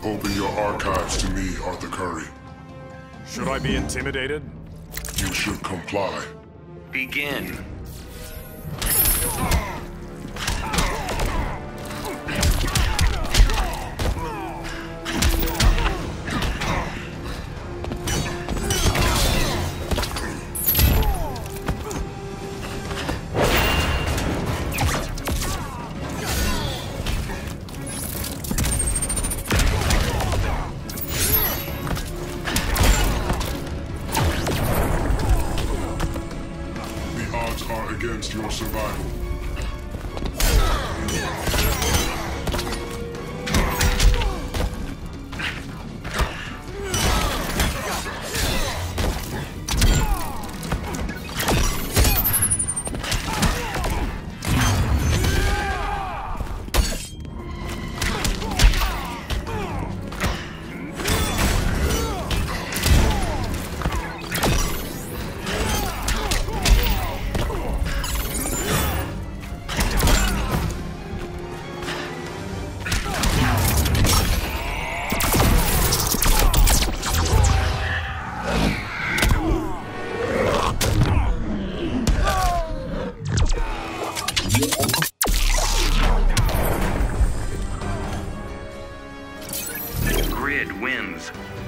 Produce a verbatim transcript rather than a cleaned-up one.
Open your archives to me, Arthur Curry. Should I be intimidated? You should comply. Begin. Against your survival. Grid wins.